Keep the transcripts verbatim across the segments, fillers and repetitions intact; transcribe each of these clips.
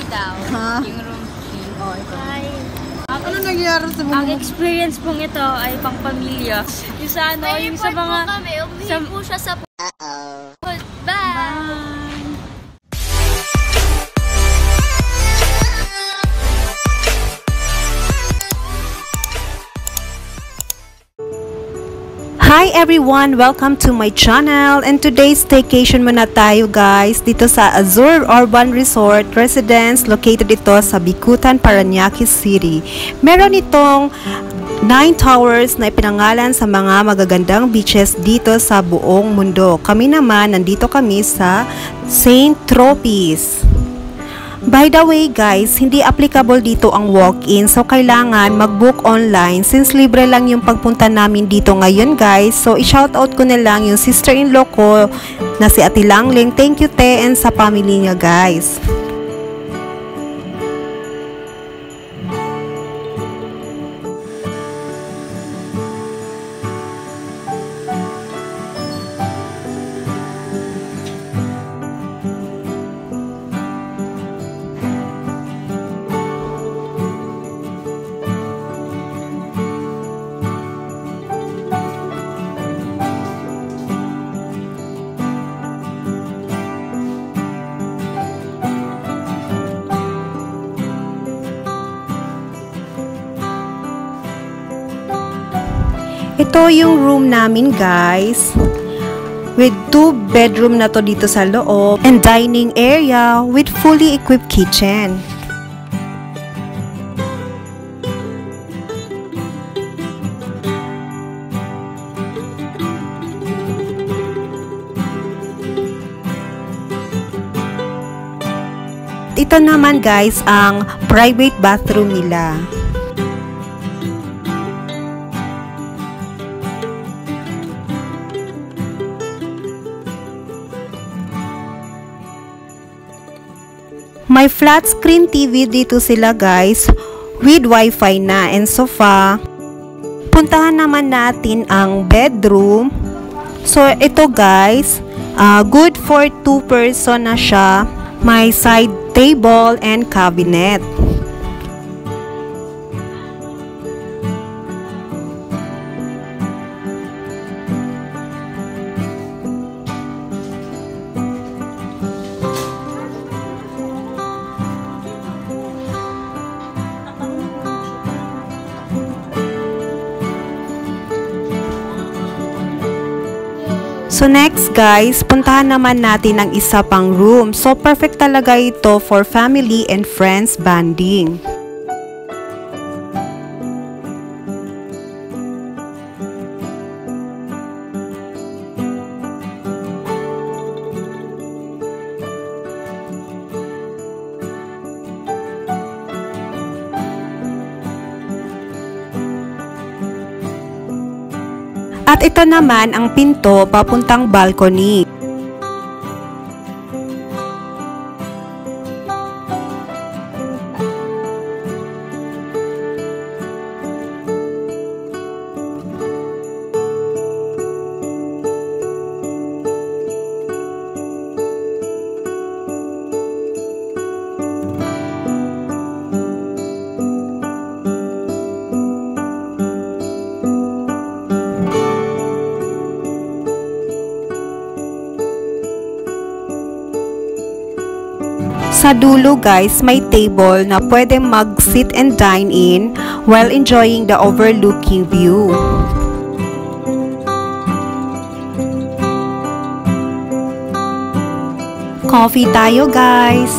daw. Ha? Yung room fee. Oh, ito. Ay. Ang, Ano nangyari sa mga... ang experience pong ito ay pang pamilya. Yung sa ano, yung sa mga... Kami, sa, po siya sa... Uh-oh. Bye! Bye! Hi everyone! Welcome to my channel, and today's staycation muna tayo guys dito sa Azure Urban Resort Residences, located ito sa Bicutan, Parañaque City. Meron itong nine towers na ipinangalan sa mga magagandang beaches dito sa buong mundo. Kami naman, nandito kami sa Saint Tropez. By the way guys, hindi applicable dito ang walk-in, so kailangan mag-book online since libre lang yung pagpunta namin dito ngayon guys. So i-shoutout ko na lang yung sister-in-law ko na si Ate Langling. Thank you te, and sa family niya guys. Ito yung room namin guys, with two bedroom na to dito sa loob, and dining area with fully equipped kitchen. Ito naman guys ang private bathroom nila. May flat screen T V dito sila guys, with wifi na and sofa. Puntahan naman natin ang bedroom. So ito guys, uh, good for two person na siya. May side table and cabinet. So next guys, puntahan naman natin ang isa pang room. So perfect talaga ito for family and friends bonding. At ito naman ang pinto papuntang balcony. Sa dulo guys, may table na pwede mag-sit and dine in while enjoying the overlooking view. Coffee tayo guys!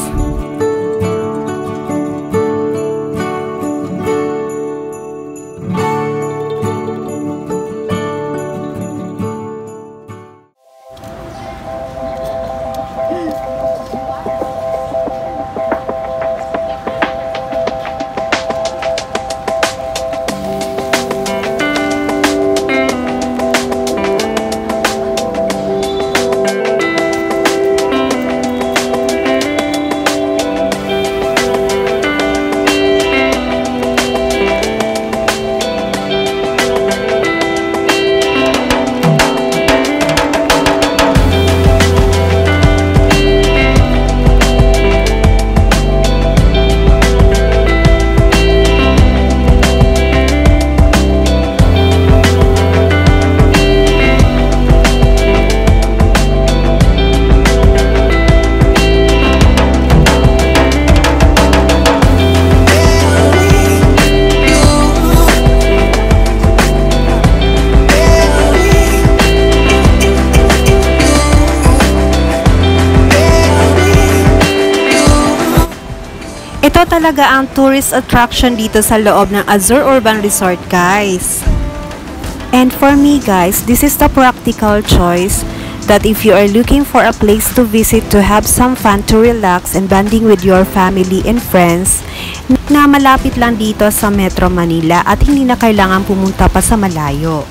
talaga ang tourist attraction dito sa loob ng Azure Urban Resort, guys. And for me, guys, this is the practical choice that if you are looking for a place to visit to have some fun, to relax and bonding with your family and friends, na malapit lang dito sa Metro Manila at hindi na kailangan pumunta pa sa malayo.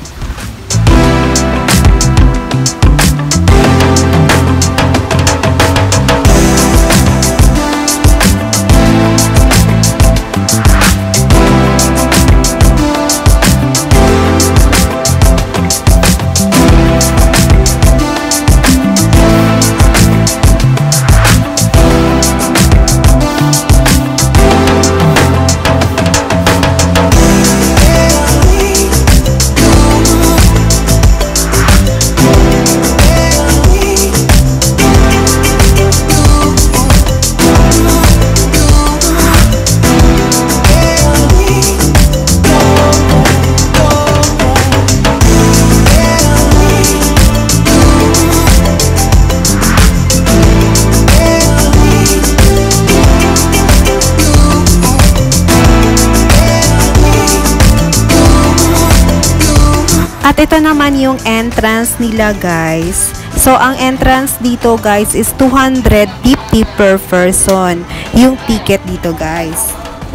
At ito naman yung entrance nila, guys. So, ang entrance dito, guys, is two hundred fifty per person. Yung ticket dito, guys.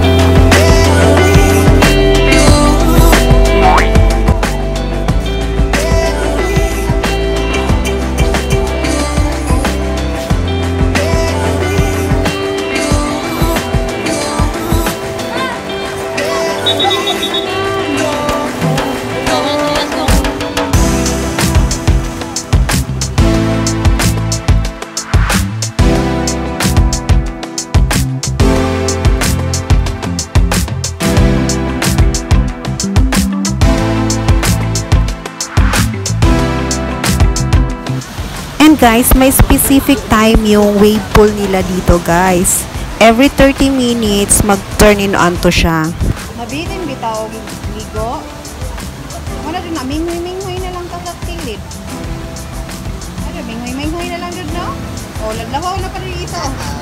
Guys, may specific time yung wave pool nila dito, guys. Every thirty minutes, mag-turn in on to siya. Mabitin bitaw ligo. Wala din na, minghoy-minghoy na lang ka sa kilid. Ano, minghoy-minghoy na lang dun, no? O, laglawaw na pa rin ito.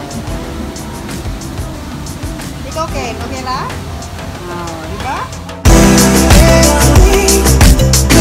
Ikaw, Ken, okay na? Oh, diba?